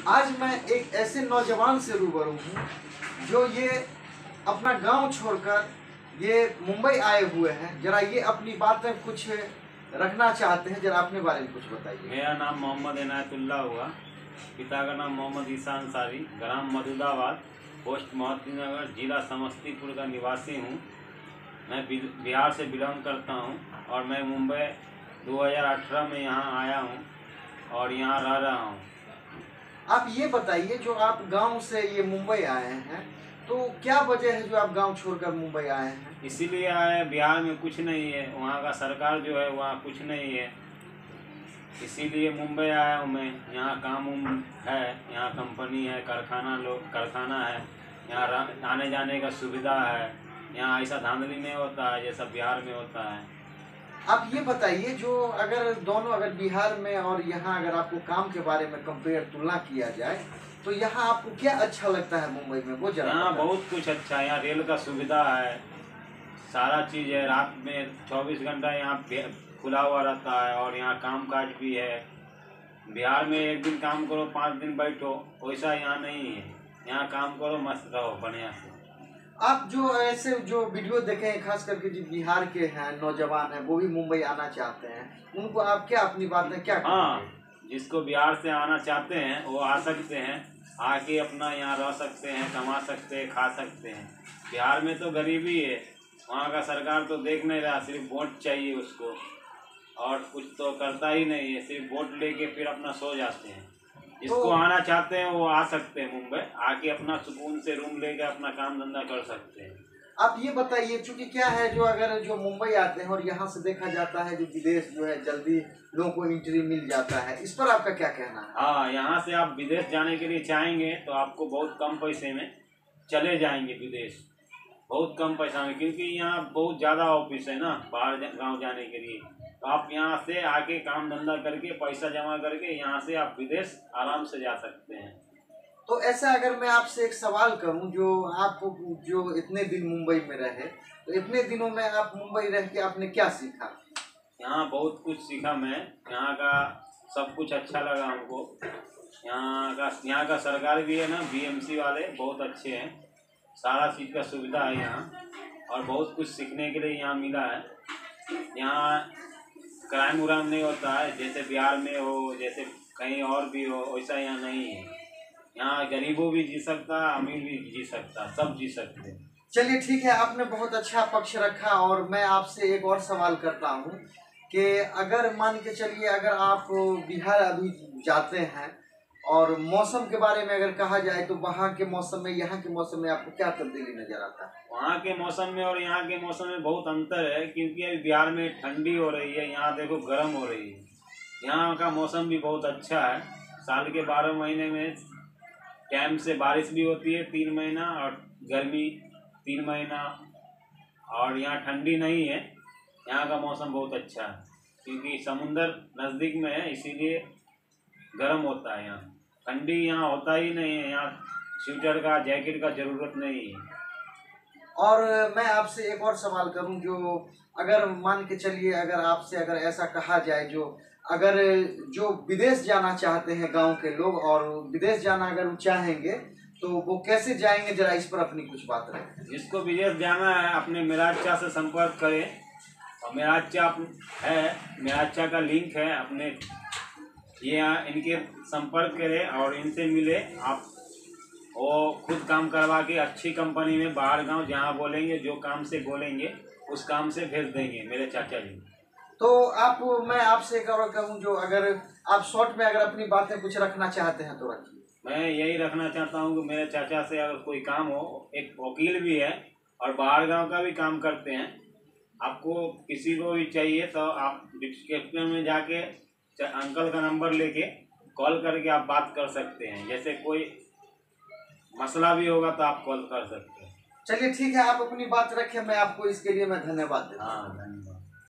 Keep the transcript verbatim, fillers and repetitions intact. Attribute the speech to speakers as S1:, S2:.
S1: आज मैं एक ऐसे नौजवान से रूबरू हूँ जो ये अपना गांव छोड़कर ये मुंबई आए हुए हैं। जरा ये अपनी बातें कुछ रखना चाहते हैं, जरा अपने बारे में कुछ बताइए।
S2: मेरा नाम मोहम्मद इनायतुल्लाह हुआ, पिता का नाम मोहम्मद ईसा अंसारी, ग्राम मदुदाबाद, पोस्ट मोहद्दीनगर, जिला समस्तीपुर का निवासी हूँ। मैं बिहार से बिलोंग करता हूँ और मैं मुंबई दो हज़ार अठारह में यहाँ आया हूँ और यहाँ रह रहा हूँ।
S1: आप ये बताइए, जो आप गांव से ये मुंबई आए हैं, तो क्या वजह है जो आप गांव छोड़कर मुंबई आए हैं?
S2: इसीलिए आए, बिहार में कुछ नहीं है, वहाँ का सरकार जो है वहाँ कुछ नहीं है, इसीलिए मुंबई आया हूँ मैं। यहाँ काम उम है, यहाँ कंपनी है, कारखाना लोग कारखाना है, यहाँ आने जाने का सुविधा है, यहाँ ऐसा धांधली नहीं होता है जैसा बिहार में होता है।
S1: आप ये बताइए, जो अगर दोनों अगर बिहार में और यहाँ अगर आपको काम के बारे में कंपेयर तुलना किया जाए तो यहाँ आपको क्या अच्छा लगता है मुंबई में, वो जरा
S2: यहाँ बहुत कुछ अच्छा है। यहाँ रेल का सुविधा है, सारा चीज़ है, रात में चौबीस घंटा यहाँ खुला हुआ रहता है और यहाँ काम काज भी है। बिहार में एक दिन काम करो पाँच दिन बैठो, वैसा यहाँ नहीं है। यहाँ काम करो मस्त रहो बढ़िया से।
S1: आप जो ऐसे जो वीडियो देखे हैं, खास करके जो बिहार के हैं नौजवान हैं, वो भी मुंबई आना चाहते हैं, उनको आप क्या अपनी बात में क्या कहेंगे?
S2: हाँ, जिसको बिहार से आना चाहते हैं वो आ सकते हैं, आके अपना यहाँ रह सकते हैं, कमा सकते हैं, खा सकते हैं। बिहार में तो गरीबी है, वहाँ का सरकार तो देख नहीं रहा, सिर्फ वोट चाहिए उसको और कुछ तो करता ही नहीं है, सिर्फ वोट लेके फिर अपना सो जाते हैं। जिसको तो आना चाहते हैं वो आ सकते हैं मुंबई, आके अपना सुकून से रूम लेके अपना काम धंधा कर सकते हैं।
S1: आप ये बताइए, चूंकि क्या है, जो अगर जो मुंबई आते हैं और यहाँ से देखा जाता है जो विदेश जो है जल्दी लोगों को एंट्री मिल जाता है, इस पर आपका क्या कहना है?
S2: हाँ, यहाँ से आप विदेश जाने के लिए चाहेंगे तो आपको बहुत कम पैसे में चले जाएंगे विदेश, बहुत कम पैसा में, क्योंकि यहाँ बहुत ज़्यादा ऑफिस है ना बाहर गाँव जाने के लिए। तो आप यहाँ से आके काम धंधा करके पैसा जमा करके यहाँ से आप विदेश आराम से जा सकते हैं।
S1: तो ऐसा अगर मैं आपसे एक सवाल करूं, जो आप जो इतने दिन मुंबई में रहे, तो इतने दिनों में आप मुंबई रह के आपने क्या सीखा?
S2: यहाँ बहुत कुछ सीखा मैं, यहाँ का सब कुछ अच्छा लगा हमको। यहाँ का यहाँ का सरकार भी है ना, बीएमसी वाले बहुत अच्छे हैं, सारा चीज़ का सुविधा है यहाँ और बहुत कुछ सीखने के लिए यहाँ मिला है। यहाँ क्राइम उराम नहीं होता है जैसे बिहार में हो, जैसे कहीं और भी हो, वैसा यहाँ नहीं है। यहाँ गरीबों भी जी सकता, अमीर भी जी सकता, सब जी सकते।
S1: चलिए ठीक है, आपने बहुत अच्छा पक्ष रखा और मैं आपसे एक और सवाल करता हूँ कि अगर मान के चलिए, अगर आप बिहार अभी जाते हैं और मौसम के बारे में अगर कहा जाए तो वहाँ के मौसम में यहाँ के मौसम में आपको क्या तब्दीली नजर आता है?
S2: वहाँ के मौसम में और यहाँ के मौसम में बहुत अंतर है, क्योंकि अभी बिहार में ठंडी हो रही है, यहाँ देखो गर्म हो रही है। यहाँ का मौसम भी बहुत अच्छा है, साल के बारह महीने में टाइम से बारिश भी होती है तीन महीना और गर्मी तीन महीना, और यहाँ ठंडी नहीं है। यहाँ का मौसम बहुत अच्छा है क्योंकि समुंदर नज़दीक में है, इसीलिए गर्म होता है। यहाँ ठंडी यहाँ होता ही नहीं है, यहाँ स्वेटर का जैकेट का ज़रूरत नहीं है।
S1: और मैं आपसे एक और सवाल करूं, जो अगर मान के चलिए, अगर आपसे अगर ऐसा कहा जाए, जो अगर जो विदेश जाना चाहते हैं गांव के लोग और विदेश जाना अगर वो चाहेंगे तो वो कैसे जाएंगे, जरा इस पर अपनी कुछ बात रखें।
S2: जिसको विदेश जाना है अपने मेराच्चा से संपर्क करें, और मेराच्चा है, मेराच्चा का लिंक है, अपने ये यहाँ इनके संपर्क करें और इनसे मिले। आप वो खुद काम करवा के अच्छी कंपनी में बाहर गांव जहाँ बोलेंगे, जो काम से बोलेंगे उस काम से भेज देंगे मेरे चाचा जी।
S1: तो आप मैं आपसे एक और कहूँ, जो अगर आप शॉर्ट में अगर अपनी बातें कुछ रखना चाहते हैं तो रखिए।
S2: मैं यही रखना चाहता हूँ कि मेरे चाचा से अगर कोई काम हो, एक वकील भी है और बाहर गांव का भी काम करते हैं, आपको किसी को भी चाहिए तो आप डिस्क्रिप्शन में जाके अंकल का नंबर लेके कॉल करके आप बात कर सकते हैं। जैसे कोई मसला भी होगा तो आप कॉल कर सकते हैं।
S1: चलिए ठीक है, आप अपनी बात रखें, मैं आपको इसके लिए मैं धन्यवाद देता हूँ।
S2: हाँ, धन्यवाद।